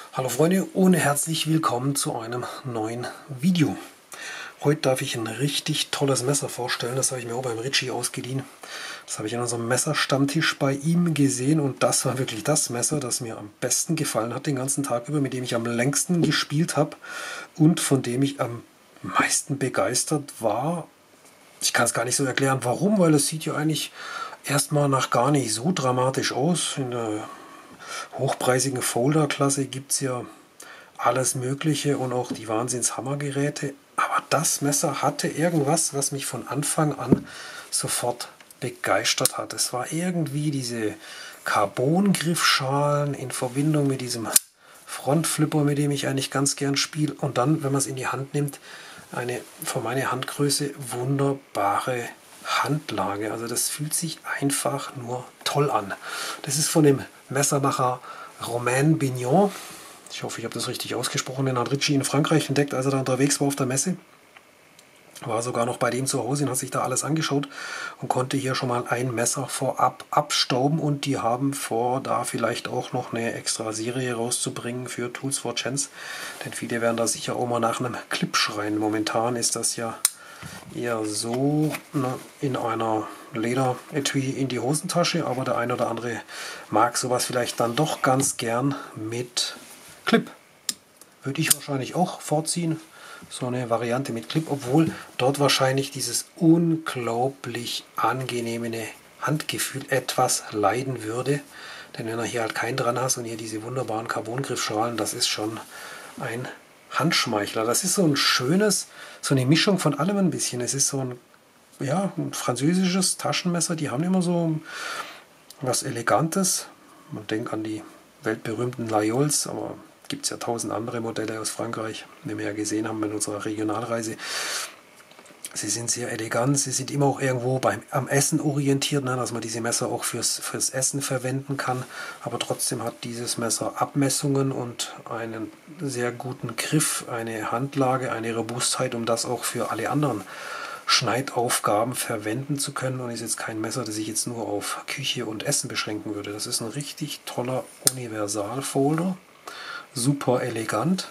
Hallo Freunde und herzlich willkommen zu einem neuen Video. Heute darf ich ein richtig tolles Messer vorstellen. Das habe ich mir auch beim Ritchie ausgeliehen. Das habe ich an unserem Messerstammtisch bei ihm gesehen und das war wirklich das Messer, das mir am besten gefallen hat den ganzen Tag über, mit dem ich am längsten gespielt habe und von dem ich am meisten begeistert war. Ich kann es gar nicht so erklären, warum, weil es sieht ja eigentlich erstmal nach gar nicht so dramatisch aus. In der hochpreisigen Folder-Klasse gibt es ja alles Mögliche und auch die Wahnsinns-Hammergeräte. Aber das Messer hatte irgendwas, was mich von Anfang an sofort begeistert hat. Es war irgendwie diese Carbon-Griffschalen in Verbindung mit diesem Frontflipper, mit dem ich eigentlich ganz gern spiele. Und dann, wenn man es in die Hand nimmt, eine für meine Handgröße wunderbare Handlage. Also das fühlt sich einfach nur toll an. Das ist von dem Messermacher Romain Bignon. Ich hoffe, ich habe das richtig ausgesprochen. Den hat Ritchie in Frankreich entdeckt, als er da unterwegs war auf der Messe. War sogar noch bei dem zu Hause und hat sich da alles angeschaut und konnte hier schon mal ein Messer vorab abstauben. Und die haben vor, da vielleicht auch noch eine extra Serie rauszubringen für Tools for Chance. Denn viele werden da sicher auch mal nach einem Clip schreien. Momentan ist das ja eher so in einer Lederetui in die Hosentasche, aber der eine oder andere mag sowas vielleicht dann doch ganz gern mit Clip. Würde ich wahrscheinlich auch vorziehen, so eine Variante mit Clip, obwohl dort wahrscheinlich dieses unglaublich angenehme Handgefühl etwas leiden würde. Denn wenn er hier halt keinen dran hast und hier diese wunderbaren Carbongriffschalen, das ist schon ein Handschmeichler. Das ist so ein schönes, so eine Mischung von allem ein bisschen. Es ist so ein, ja, ein französisches Taschenmesser, die haben immer so was Elegantes. Man denkt an die weltberühmten Layols, aber gibt es ja 1000 andere Modelle aus Frankreich, wie wir ja gesehen haben in unserer Regionalreise. Sie sind sehr elegant, sie sind immer auch irgendwo am Essen orientiert, ne, dass man diese Messer auch fürs Essen verwenden kann. Aber trotzdem hat dieses Messer Abmessungen und einen sehr guten Griff, eine Handlage, eine Robustheit, um das auch für alle anderen Schneidaufgaben verwenden zu können. Und ist jetzt kein Messer, das ich jetzt nur auf Küche und Essen beschränken würde. Das ist ein richtig toller Universalfolder. Super elegant.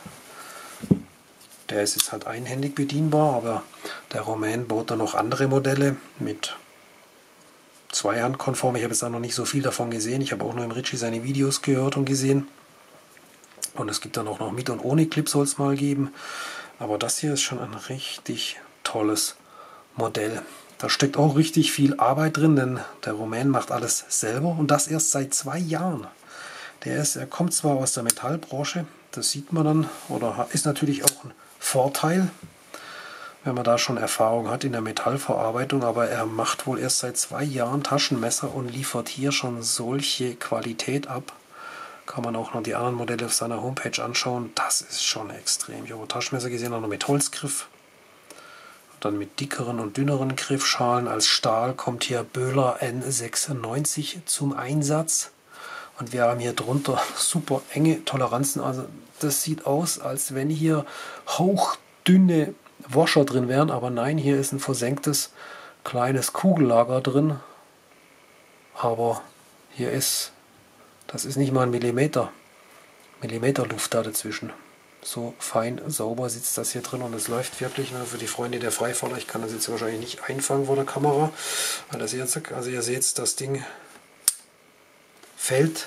Der ist jetzt halt einhändig bedienbar, aber der Romain baut dann noch andere Modelle mit zweihandkonform. Ich habe jetzt da noch nicht so viel davon gesehen. Ich habe auch nur im Ritchie seine Videos gehört und gesehen. Und es gibt dann auch noch mit und ohne Clip soll es mal geben. Aber das hier ist schon ein richtig tolles Modell. Da steckt auch richtig viel Arbeit drin, denn der Romain macht alles selber und das erst seit 2 Jahren. Er kommt zwar aus der Metallbranche, das sieht man dann, oder ist natürlich auch ein Vorteil, wenn man da schon Erfahrung hat in der Metallverarbeitung, aber er macht wohl erst seit 2 Jahren Taschenmesser und liefert hier schon solche Qualität ab. Kann man auch noch die anderen Modelle auf seiner Homepage anschauen, das ist schon extrem. Ich habe Taschenmesser gesehen, auch noch mit Holzgriff, dann mit dickeren und dünneren Griffschalen. Als Stahl kommt hier Böhler N96 zum Einsatz. Und wir haben hier drunter super enge Toleranzen. Also das sieht aus, als wenn hier hauchdünne Washer drin wären. Aber nein, hier ist ein versenktes kleines Kugellager drin. Aber das ist nicht mal ein Millimeter Luft da dazwischen. So fein, sauber sitzt das hier drin und es läuft wirklich, ne, für die Freunde der Freifahrer. Ich kann das jetzt wahrscheinlich nicht einfangen vor der Kamera. Also ihr seht, das Ding fällt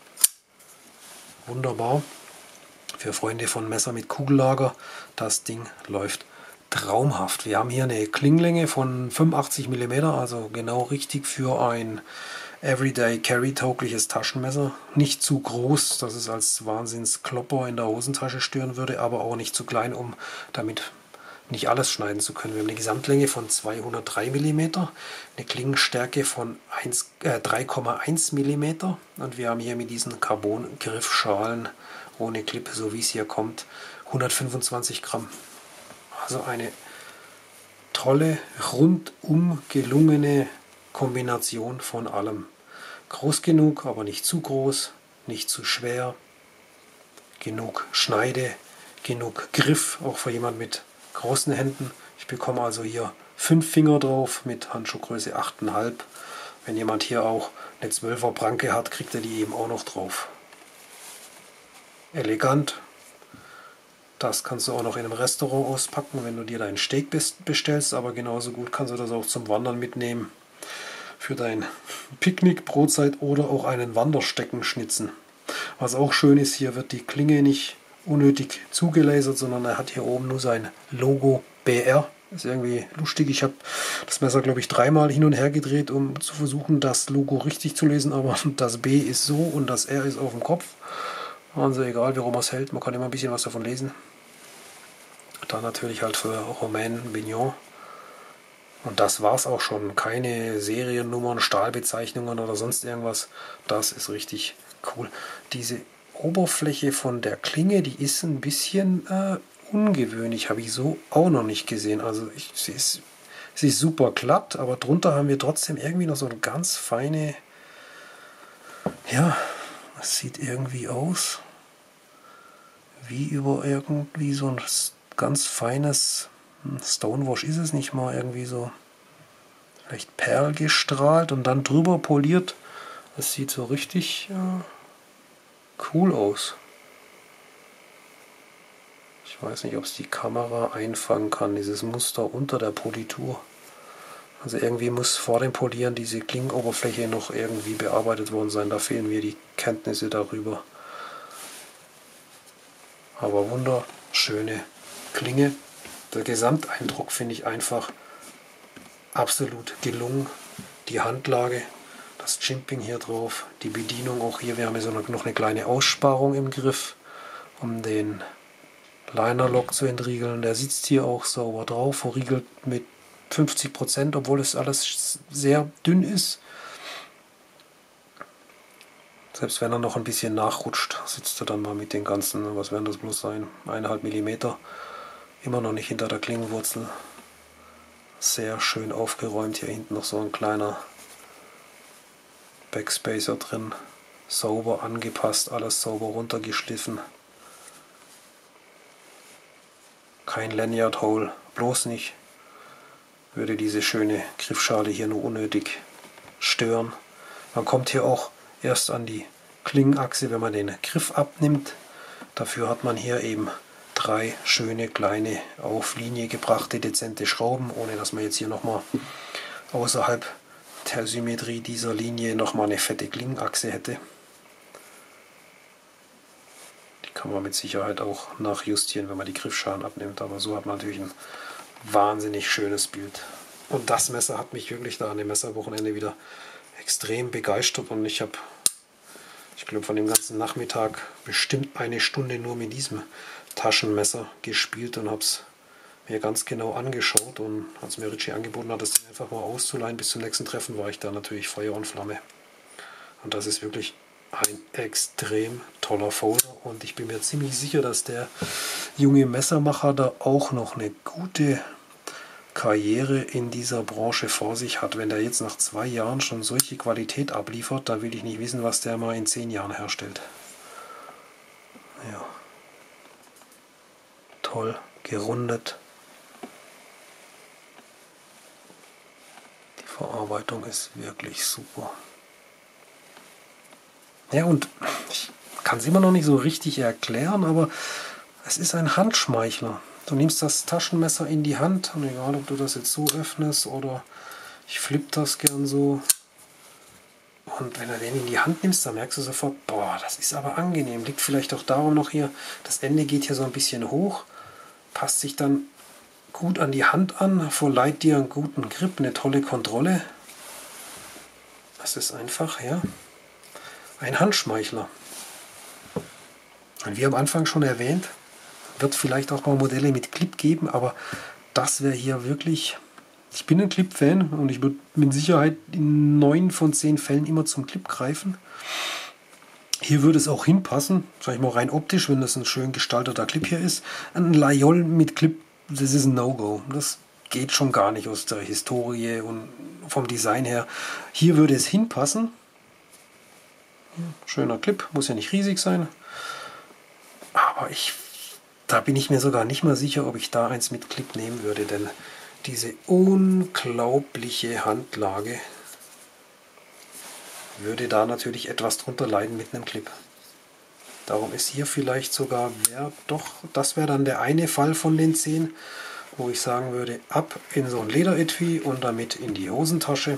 wunderbar. Für Freunde von Messer mit Kugellager, das Ding läuft traumhaft. Wir haben hier eine Klingenlänge von 85 mm, also genau richtig für ein Everyday Carry taugliches Taschenmesser. Nicht zu groß, dass es als Wahnsinnsklopper in der Hosentasche stören würde, aber auch nicht zu klein, um damit nicht alles schneiden zu können. Wir haben eine Gesamtlänge von 203 mm, eine Klingenstärke von 3,1 mm und wir haben hier mit diesen Carbon-Griffschalen ohne Clip, so wie es hier kommt, 125 Gramm. Also eine tolle, rundum gelungene Kombination von allem. Groß genug, aber nicht zu groß, nicht zu schwer, genug Schneide, genug Griff, auch für jemand mit großen Händen. Ich bekomme also hier 5 Finger drauf mit Handschuhgröße 8,5. Wenn jemand hier auch eine 12er Pranke hat, kriegt er die eben auch noch drauf. elegant. Das kannst du auch noch in einem Restaurant auspacken, wenn du dir deinen Steak bestellst, aber genauso gut kannst du das auch zum Wandern mitnehmen. Für dein Picknick, Brotzeit oder auch einen Wanderstecken schnitzen. Was auch schön ist, hier wird die Klinge nicht unnötig zugelasert, sondern er hat hier oben nur sein Logo BR. Ist irgendwie lustig. Ich habe das Messer, glaube ich, 3-mal hin und her gedreht, um zu versuchen, das Logo richtig zu lesen, aber das B ist so und das R ist auf dem Kopf. Also egal, wie rum man es hält, man kann immer ein bisschen was davon lesen. Dann natürlich halt für Romain Vignon. Und das war's auch schon. Keine Seriennummern, Stahlbezeichnungen oder sonst irgendwas. Das ist richtig cool. Diese Oberfläche von der Klinge, die ist ein bisschen ungewöhnlich. Habe ich so auch noch nicht gesehen. Also sie ist super glatt, aber drunter haben wir trotzdem irgendwie noch so eine ganz feine... Ja, es sieht irgendwie aus wie über irgendwie so ein ganz feines... Stonewash ist es nicht mal, irgendwie so vielleicht perlgestrahlt und dann drüber poliert. Das sieht so richtig cool aus. Ich weiß nicht, ob es die Kamera einfangen kann, dieses Muster unter der Politur. Also irgendwie muss vor dem Polieren diese Klingenoberfläche noch irgendwie bearbeitet worden sein. Da fehlen mir die Kenntnisse darüber. Aber wunderschöne Klinge. Der Gesamteindruck finde ich einfach absolut gelungen. Die Handlage, das Jimping hier drauf, die Bedienung auch hier. Wir haben hier noch eine kleine Aussparung im Griff, um den Liner-Lock zu entriegeln. Der sitzt hier auch sauber drauf, verriegelt mit 50%, obwohl es alles sehr dünn ist. Selbst wenn er noch ein bisschen nachrutscht, sitzt er dann mal mit den ganzen, was werden das bloß sein, 1,5 mm. Immer noch nicht hinter der Klingenwurzel. Sehr schön aufgeräumt. Hier hinten noch so ein kleiner Backspacer drin. Sauber angepasst, alles sauber runtergeschliffen. Kein Lanyard Hole, bloß nicht. Würde diese schöne Griffschale hier nur unnötig stören. Man kommt hier auch erst an die Klingenachse, wenn man den Griff abnimmt. Dafür hat man hier eben 3 schöne kleine auf Linie gebrachte dezente Schrauben, ohne dass man jetzt hier nochmal außerhalb der Symmetrie dieser Linie nochmal eine fette Klingenachse hätte. Die kann man mit Sicherheit auch nachjustieren, wenn man die Griffschalen abnimmt, aber so hat man natürlich ein wahnsinnig schönes Bild. Und das Messer hat mich wirklich da an dem Messerwochenende wieder extrem begeistert und ich glaube, von dem ganzen Nachmittag bestimmt eine Stunde nur mit diesem Taschenmesser gespielt und habe es mir ganz genau angeschaut. Und als mir Richie angeboten hat, das Ding einfach mal auszuleihen bis zum nächsten Treffen, war ich da natürlich Feuer und Flamme. Und das ist wirklich ein extrem toller Folder und ich bin mir ziemlich sicher, dass der junge Messermacher da auch noch eine gute Karriere in dieser Branche vor sich hat. Wenn der jetzt nach 2 Jahren schon solche Qualität abliefert, da will ich nicht wissen, was der mal in 10 Jahren herstellt. Ja. Toll, gerundet. Die Verarbeitung ist wirklich super. Ja, und ich kann es immer noch nicht so richtig erklären, aber es ist ein Handschmeichler. Du nimmst das Taschenmesser in die Hand und egal, ob du das jetzt so öffnest oder ich flippe das gern so. Und wenn du den in die Hand nimmst, dann merkst du sofort, boah, das ist aber angenehm. Liegt vielleicht auch darum noch hier, das Ende geht hier so ein bisschen hoch, passt sich dann gut an die Hand an, verleiht dir einen guten Grip, eine tolle Kontrolle. Das ist einfach, ja, ein Handschmeichler. Und wie am Anfang schon erwähnt, wird vielleicht auch mal Modelle mit Clip geben, aber das wäre hier wirklich... Ich bin ein Clip-Fan und ich würde mit Sicherheit in 9 von 10 Fällen immer zum Clip greifen. Hier würde es auch hinpassen, sag ich mal rein optisch, wenn das ein schön gestalteter Clip hier ist. Ein Layol mit Clip, das ist ein No-Go. Das geht schon gar nicht aus der Historie und vom Design her. Hier würde es hinpassen. Schöner Clip, muss ja nicht riesig sein. Aber da bin ich mir sogar nicht mal sicher, ob ich da eins mit Clip nehmen würde, denn diese unglaubliche Handlage würde da natürlich etwas drunter leiden mit einem Clip. Darum ist hier vielleicht sogar, das wäre dann der eine Fall von den 10, wo ich sagen würde, ab in so ein Lederetui und damit in die Hosentasche.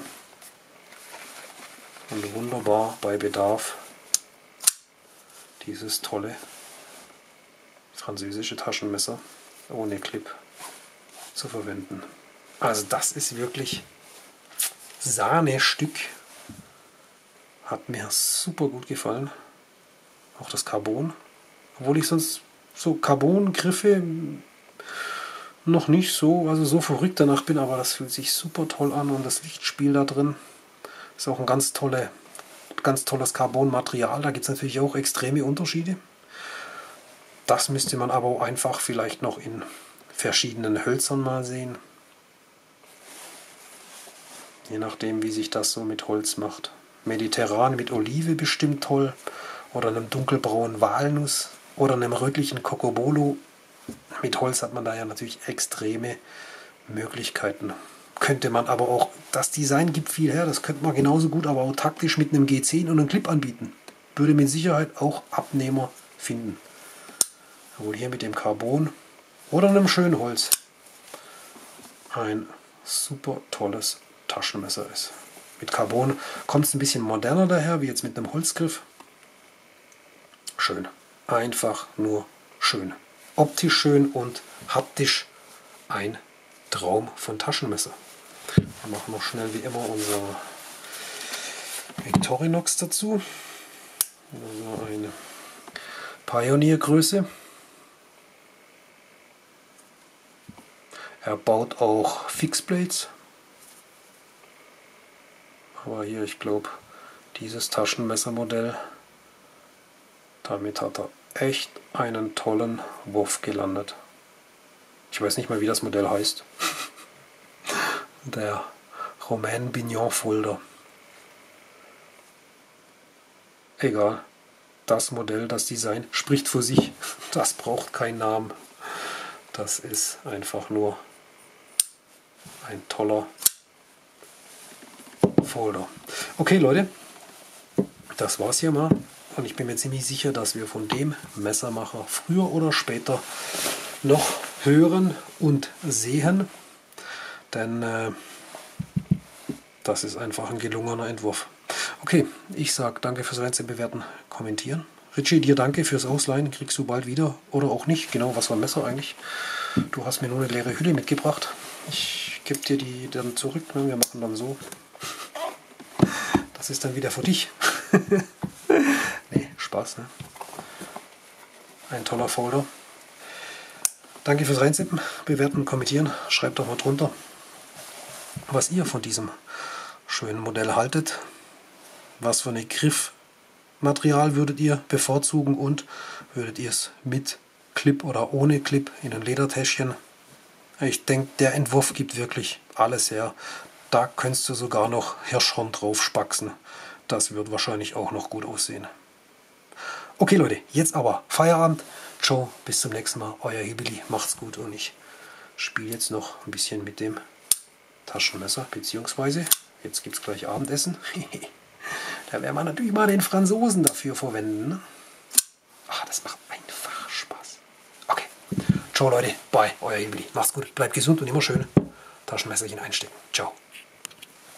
Und wunderbar bei Bedarf dieses tolle französische Taschenmesser ohne Clip zu verwenden. Also das ist wirklich Sahnestück. Hat mir super gut gefallen. Auch das Carbon. Obwohl ich sonst so Carbon-Griffe noch nicht so verrückt danach bin, aber das fühlt sich super toll an und das Lichtspiel da drin ist auch ein ganz tolles Carbon-Material. Da gibt es natürlich auch extreme Unterschiede. Das müsste man aber auch einfach vielleicht noch in verschiedenen Hölzern mal sehen. Je nachdem, wie sich das so mit Holz macht. Mediterran mit Olive bestimmt toll. Oder einem dunkelbraunen Walnuss. Oder einem rötlichen Cocobolo. Mit Holz hat man da ja natürlich extreme Möglichkeiten. Könnte man aber auch, das Design gibt viel her, das könnte man genauso gut aber auch taktisch mit einem G10 und einem Clip anbieten. Würde mit Sicherheit auch Abnehmer finden. Obwohl hier mit dem Carbon oder einem schönen Holz ein super tolles Taschenmesser ist. Mit Carbon kommt es ein bisschen moderner daher, wie jetzt mit einem Holzgriff. Schön. Einfach nur schön. Optisch schön und haptisch ein Traum von Taschenmesser. Wir machen noch schnell wie immer unser Victorinox dazu. Also eine Pioneer-Größe. Er baut auch Fixblades. Aber hier, ich glaube, dieses Taschenmessermodell, damit hat er echt einen tollen Wurf gelandet. Ich weiß nicht mal, wie das Modell heißt. Der Romain Bignon Folder. Egal. Das Modell, das Design spricht für sich. Das braucht keinen Namen. Das ist einfach nur ein toller Folder. Okay, Leute. Das war's hier mal. Und ich bin mir ziemlich sicher, dass wir von dem Messermacher früher oder später noch hören und sehen. Denn das ist einfach ein gelungener Entwurf. Okay, ich sage danke fürs Reinste, bewerten, kommentieren. Richie, dir danke fürs Ausleihen. Kriegst du bald wieder oder auch nicht. Genau, was war ein Messer eigentlich? Du hast mir nur eine leere Hülle mitgebracht. Ich gebe dir die dann zurück. Wir machen dann so. Das ist dann wieder für dich. Nee, Spaß, ne? Ein toller Folder. Danke fürs Reinsippen, bewerten, kommentieren. Schreibt doch mal drunter, was ihr von diesem schönen Modell haltet. Was für eine Griffmaterial würdet ihr bevorzugen und würdet ihr es mit Clip oder ohne Clip in ein Ledertäschchen? Ich denke, der Entwurf gibt wirklich alles her. Da könntest du sogar noch Hirschhorn drauf spaxen. Das wird wahrscheinlich auch noch gut aussehen. Okay Leute, jetzt aber Feierabend. Ciao, bis zum nächsten Mal. Euer Hibili, macht's gut und ich spiele jetzt noch ein bisschen mit dem Taschenmesser, beziehungsweise jetzt gibt es gleich Abendessen. Da werden wir natürlich mal den Franzosen dafür verwenden. Ne? Ach, das macht einfach Spaß. Okay, ciao Leute, bye, euer Hibili. Macht's gut, bleibt gesund und immer schön Taschenmesserchen einstecken. Ciao.